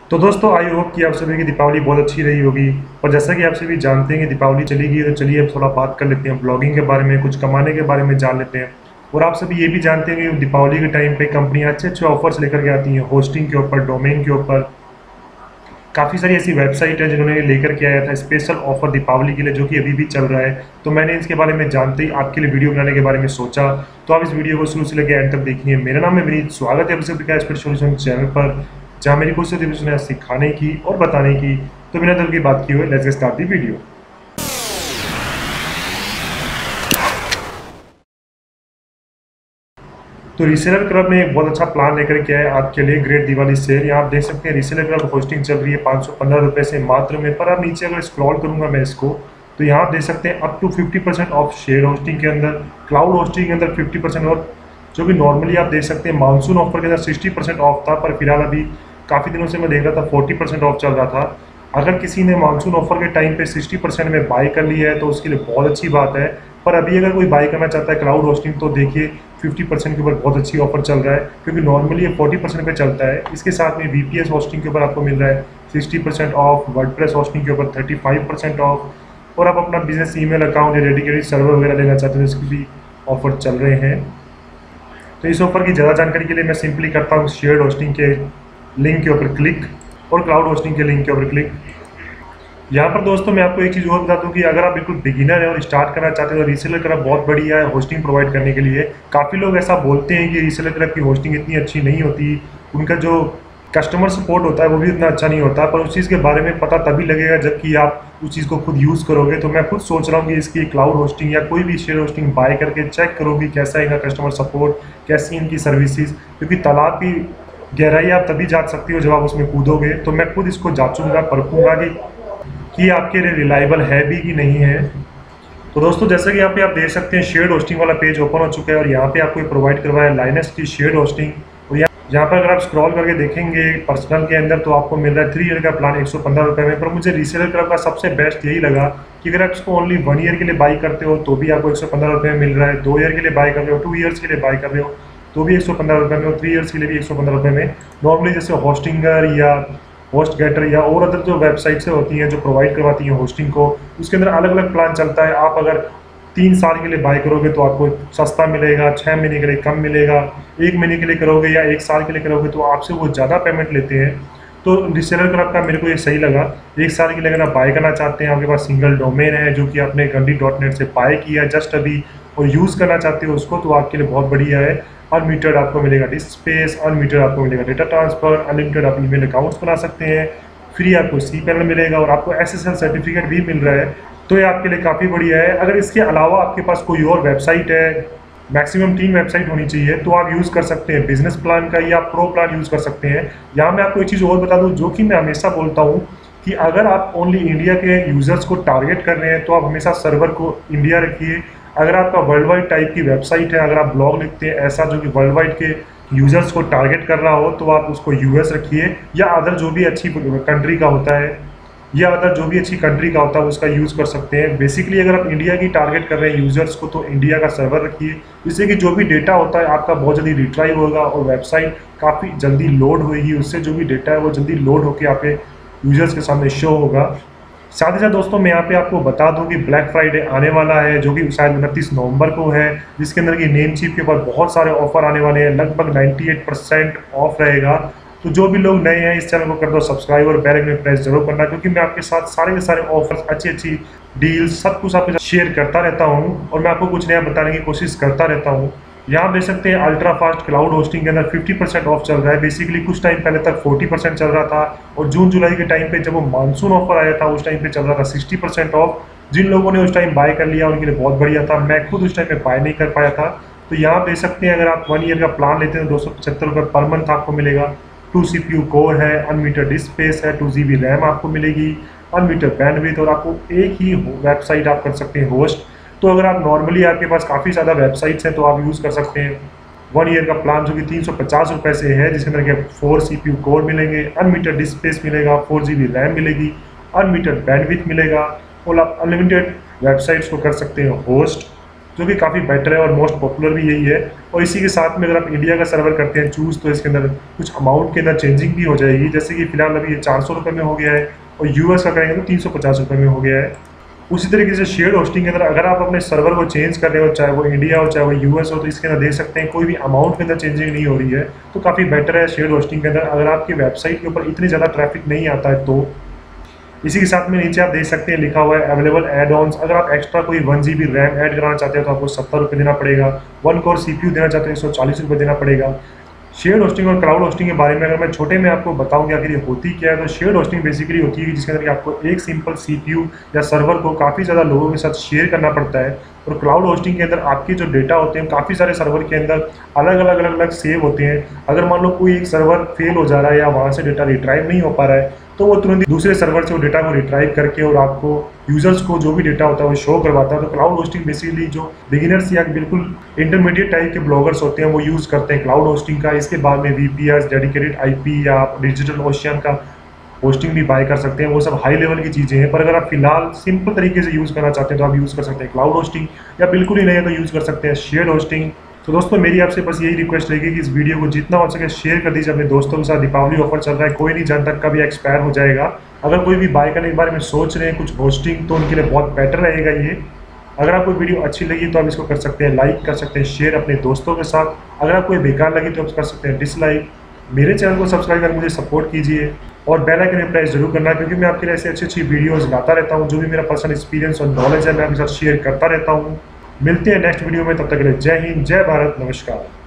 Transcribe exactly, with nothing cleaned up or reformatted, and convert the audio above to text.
तो दोस्तों I hope कि आप सभी की दीपावली बहुत अच्छी रही होगी। और जैसा कि आप सभी जानते हैं कि दीपावली चली गई, तो चलिए अब थोड़ा बात कर लेते हैं ब्लॉगिंग के बारे में, कुछ कमाने के बारे में जान लेते हैं। और आप सभी ये भी जानते हैं कि दीपावली के टाइम पे कंपनियां अच्छे अच्छे ऑफर्स लेकर के आती हैं होस्टिंग के ऊपर, डोमेन के ऊपर। काफ़ी सारी ऐसी वेबसाइट है जिन्होंने लेकर के आया था स्पेशल ऑफर दीपावली के लिए, जो कि अभी भी चल रहा है। तो मैंने इसके बारे में जानते ही आपके लिए वीडियो बनाने के बारे में सोचा। तो आप इस वीडियो को शुरू से लेकर एंड तक देखिए। मेरा नाम है विनीत, स्वागत है आप सभी का एक्सपर्टसोल्यूशन चैनल पर, जहाँ मेरी कोशिश होती है सिखाने की और बताने की। तो बिना देर की बात की हुई, लेट्स स्टार्ट दी वीडियो। तो रीसेलर क्लब ने एक बहुत अच्छा प्लान लेकर के आया आपके लिए, ग्रेट दिवाली सेल। यहाँ आप देख सकते हैं रीसेलर क्लब होस्टिंग चल रही है पाँच सौ पंद्रह रुपये से मात्र में। पर आप नीचे अगर स्क्रॉल करूंगा मैं इसको, तो यहाँ आप देख सकते हैं up to fifty percent off share hosting के अंदर, क्लाउड होस्टिंग के अंदर फिफ्टी परसेंट, और जो कि नॉर्मली आप देख सकते हैं मानसून ऑफर के अंदर सिक्सटी परसेंट ऑफ था। पर फिलहाल अभी काफ़ी दिनों से मैं देख रहा था फोर्टी परसेंट ऑफ चल रहा था। अगर किसी ने मानसून ऑफर के टाइम पे सिक्सटी परसेंट में बाई कर लिया है तो उसके लिए बहुत अच्छी बात है। पर अभी अगर कोई बाई करना चाहता है क्लाउड होस्टिंग, तो देखिए फिफ्टी परसेंट के ऊपर बहुत अच्छी ऑफर चल रहा है, क्योंकि नॉर्मली ये फोर्टी परसेंट पे चलता है। इसके साथ में वीपीएस होस्टिंग के ऊपर आपको मिल रहा है sixty percent off, WordPress hosting के ऊपर थर्टी फाइव परसेंट ऑफ, और आप अपना बिजनेस ईमेल अकाउंट या डेडिकेटेड सर्वर वगैरह लेना चाहते हैं तो इसकी भी ऑफर चल रहे हैं। तो इस ऑफर की ज़्यादा जानकारी के लिए मैं सिंपली करता हूँ शेयर्ड होस्टिंग के लिंक के ऊपर क्लिक और क्लाउड होस्टिंग के लिंक के ऊपर क्लिक। यहाँ पर दोस्तों मैं आपको एक चीज़ और बता दूँ कि अगर आप बिल्कुल बिगिनर है और स्टार्ट करना चाहते हैं तो रीसेलर क्लब बहुत बढ़िया है होस्टिंग प्रोवाइड करने के लिए। काफ़ी लोग ऐसा बोलते हैं कि रीसेलर क्लब की होस्टिंग इतनी अच्छी नहीं होती, उनका जो कस्टमर सपोर्ट होता है वो भी इतना अच्छा नहीं होता। पर उस चीज़ के बारे में पता तभी लगेगा जबकि आप उस चीज़ को खुद यूज़ करोगे। तो मैं खुद सोच रहा हूँ कि इसकी क्लाउड होस्टिंग या कोई भी शेयर होस्टिंग बाय करके चेक करो कि कैसा है इनका कस्टमर सपोर्ट, कैसी इनकी सर्विसेज, क्योंकि तालाब की गहराई आप तभी जांच सकती हो जब आप उसमें कूदोगे। तो मैं खुद इसको जांचूंगा, परखूंगा कि कि आपके लिए रिलायबल है भी कि नहीं है। तो दोस्तों जैसा कि यहाँ पे आप देख सकते हैं शेयर्ड होस्टिंग वाला पेज ओपन हो चुका है, और यहाँ पे आपको प्रोवाइड करवाया लाइनस की शेयर्ड होस्टिंग। और यहाँ यहाँ पर अगर आप स्क्रॉल करके देखेंगे पर्सनल के अंदर, तो आपको मिल रहा है थ्री ईयर का प्लान एक सौ पंद्रह रुपये में। पर मुझे रीसेलर क्लब का सबसे बेस्ट यही लगा कि अगर आप इसको ओनली वन ईयर के लिए बाई करते हो तो भी आपको एक सौ पंद्रह रुपये में मिल रहा है, दो ईयर के लिए बाई कर रहे हो, टू ईयर्स के लिए बाई कर रहे हो तो भी एक सौ पंद्रह रुपये में, और थ्री ईयर्स के लिए भी एक सौ पंद्रह रुपये में। नॉर्मली जैसे होस्टिंगर या होस्ट गेटर या और अदर जो वेबसाइट्स होती हैं जो प्रोवाइड करवाती हैं होस्टिंग को, उसके अंदर अलग अलग प्लान चलता है। आप अगर तीन साल के लिए बाय करोगे तो आपको सस्ता मिलेगा, छः महीने के लिए कम मिलेगा, एक महीने के लिए करोगे या एक साल के लिए करोगे तो आपसे वो ज़्यादा पेमेंट लेते हैं। तो रीसेलर क्लब का मेरे को ये सही लगा। एक साल के लिए अगर आप बाय करना चाहते हैं, आपके पास सिंगल डोमेन है जो कि आपने गंडी डॉट नेट से बाय किया जस्ट अभी और यूज़ करना चाहते हो उसको, तो आपके लिए बहुत बढ़िया है। अनमीटर्ड आपको मिलेगा डिस्क स्पेस, अनमीटर्ड आपको मिलेगा डेटा ट्रांसफर, अनलिमिटेड आप ईमेल अकाउंट्स बना सकते हैं, फ्री आपको सी पैनल मिलेगा और आपको एस एस एल सर्टिफिकेट भी मिल रहा है। तो ये आपके लिए काफ़ी बढ़िया है। अगर इसके अलावा आपके पास कोई और वेबसाइट है, मैक्सिमम तीन वेबसाइट होनी चाहिए, तो आप यूज़ कर सकते हैं बिजनेस प्लान का या प्रो प्लान यूज़ कर सकते हैं। यहाँ मैं आपको एक चीज़ और बता दूँ जो कि मैं हमेशा बोलता हूँ कि अगर आप ओनली इंडिया के यूज़र्स को टारगेट कर रहे हैं तो आप हमेशा सर्वर को इंडिया रखिए। अगर आपका वर्ल्ड वाइड टाइप की वेबसाइट है, अगर आप ब्लॉग लिखते हैं ऐसा जो कि वर्ल्ड वाइड के यूज़र्स को टारगेट कर रहा हो, तो आप उसको यूएस रखिए, या अदर जो भी अच्छी कंट्री का होता है या अदर जो भी अच्छी कंट्री का होता है उसका यूज़ कर सकते हैं। बेसिकली अगर आप इंडिया की टारगेट कर रहे हैं यूज़र्स को तो इंडिया का सर्वर रखिए, जिससे कि जो भी डेटा होता है आपका बहुत जल्दी रिट्राइव होगा और वेबसाइट काफ़ी जल्दी लोड होगी। उससे जो भी डेटा है वो जल्दी लोड होकर आपके यूज़र्स के सामने शो होगा। साथ ही साथ दोस्तों मैं यहाँ पे आपको बता दूं कि ब्लैक फ्राइडे आने वाला है जो कि शायद उनतीस नवंबर को है, जिसके अंदर की नेम चिप के ऊपर बहुत सारे ऑफर आने वाले हैं, लगभग अट्ठानवे परसेंट ऑफ रहेगा। तो जो भी लोग नए हैं इस चैनल को कर दो सब्सक्राइब और बेल आइकन प्रेस जरूर करना, क्योंकि मैं आपके साथ सारे के सारे ऑफर्स, अच्छी अच्छी डील्स, सब कुछ आपके साथ शेयर करता रहता हूँ और मैं आपको कुछ नया बताने की कोशिश करता रहता हूँ। यहाँ देख सकते हैं अल्ट्रा फास्ट क्लाउड होस्टिंग के अंदर फिफ्टी परसेंट ऑफ चल रहा है। बेसिकली कुछ टाइम पहले तक फोर्टी परसेंट चल रहा था, और जून जुलाई के टाइम पे जब वो मानसून ऑफर आया था उस टाइम पे चल रहा था सिक्सटी परसेंट ऑफ। जिन लोगों ने उस टाइम बाय कर लिया उनके लिए बहुत बढ़िया था, मैं खुद उस टाइम पे बाय नहीं कर पाया था। तो यहाँ देख सकते हैं अगर आप वन ईयर का प्लान लेते हैं तो दो सौ पचहत्तर रुपये पर मंथ आपको मिलेगा। Two C P U core है, अनमीटर डिस्क स्पेस है, टू जी बी रैम आपको मिलेगी, अनमीटर बैंडविड्थ, और आपको एक ही वेबसाइट आप कर सकते हैं होस्ट। तो अगर आप नॉर्मली आपके पास काफ़ी ज़्यादा वेबसाइट्स हैं तो आप यूज़ कर सकते हैं वन ईयर का प्लान जो कि तीन सौ पचास रुपये से है, जिसके अंदर के four C P U core मिलेंगे, अनमीटर डिस्क स्पेस मिलेगा, फोर जी बी रैम मिलेगी, अनमीटर बैंडविड्थ मिलेगा, और आप अनलिमिटेड वेबसाइट्स को कर सकते हैं होस्ट। जो कि काफ़ी बेटर है और मोस्ट पॉपुलर भी यही है। और इसी के साथ में अगर आप इंडिया का सर्वर करते हैं चूज़, तो इसके अंदर कुछ अमाउंट के अंदर चेंजिंग भी हो जाएगी, जैसे कि फिलहाल अभी ये चार सौ रुपये में हो गया है और यूएस का करेंगे तो तीन सौ पचास रुपये में हो गया है। उसी तरीके से शेयर्ड होस्टिंग के अंदर अगर आप अपने सर्वर को चेंज कर रहे हो, चाहे वो इंडिया हो चाहे वो यूएस हो, तो इसके अंदर देख सकते हैं कोई भी अमाउंट के अंदर चेंजिंग नहीं हो रही है, तो काफ़ी बेटर है शेयर्ड होस्टिंग के अंदर। अगर आपकी वेबसाइट के ऊपर इतनी ज़्यादा ट्रैफिक नहीं आता है तो इसी के साथ में नीचे आप देख सकते हैं लिखा हुआ है अवेलेबल एड ऑन्स। अगर आप एक्स्ट्रा कोई one G B RAM add कराना चाहते हैं तो आपको सत्तर रुपये देना पड़ेगा। One core C P U देना चाहते हैं एक सौ चालीस रुपये देना पड़ेगा। शेयर्ड होस्टिंग और क्लाउड होस्टिंग के बारे में अगर मैं छोटे में आपको बताऊं कि आखिर ये होती क्या है, तो शेयर्ड होस्टिंग बेसिकली होती है जिसके अंदर कि आपको एक सिंपल सीपीयू या सर्वर को काफ़ी ज़्यादा लोगों के साथ शेयर करना पड़ता है। और क्लाउड होस्टिंग के अंदर आपके जो डेटा होते हैं काफ़ी सारे सर्वर के अंदर अलग अलग अलग अलग सेव होते हैं। अगर मान लो कोई एक सर्वर फेल हो जा रहा है या वहाँ से डेटा रिट्राइव नहीं हो पा रहा है, तो वो तुरंत दूसरे सर्वर से वो डेटा को रिट्राइव करके और आपको यूजर्स को जो भी डेटा होता है वो शो करवाता है। तो क्लाउड होस्टिंग बेसिकली जो बिगिनर्स या बिल्कुल इंटरमीडिएट टाइप के ब्लॉगर्स होते हैं वो यूज़ करते हैं क्लाउड होस्टिंग का। इसके बाद में वीपीएस, डेडिकेटेड आईपी या आप डिजिटल ओशियन का होस्टिंग भी बाय कर सकते हैं। वो सब हाई लेवल की चीज़ें हैं, पर अगर आप फिलहाल सिंपल तरीके से यूज़ करना चाहते हैं तो आप यूज़ कर सकते हैं क्लाउड होस्टिंग, या बिल्कुल ही नहीं है तो यूज़ कर सकते हैं शेयर्ड होस्टिंग। तो दोस्तों मेरी आपसे बस यही रिक्वेस्ट रहेगी कि इस वीडियो को जितना हो सके शेयर कर दीजिए अपने दोस्तों के साथ। दीपावली ऑफर चल रहा है, कोई नहीं जानता कब ये एक्सपायर हो जाएगा। अगर कोई भी बाय करने के बारे में सोच रहे हैं कुछ होस्टिंग, तो उनके लिए बहुत बेटर रहेगा ये। अगर आपको वीडियो अच्छी लगी तो आप इसको कर सकते हैं लाइक, कर सकते हैं शेयर अपने दोस्तों के साथ। अगर आपको ये बेकार लगी तो आप कर सकते हैं डिसलाइक। मेरे चैनल को सब्सक्राइब कर मुझे सपोर्ट कीजिए और बेल आइकन में प्रेस जरूर करना, क्योंकि मैं आपके लिए ऐसी अच्छी अच्छी वीडियोस लाता रहता हूँ। जो भी मेरा पर्सनल एक्सपीरियंस और नॉलेज है मैं आपके साथ शेयर करता रहता हूँ। मिलते हैं नेक्स्ट वीडियो में, तब तक के लिए जय हिंद, जय भारत, नमस्कार।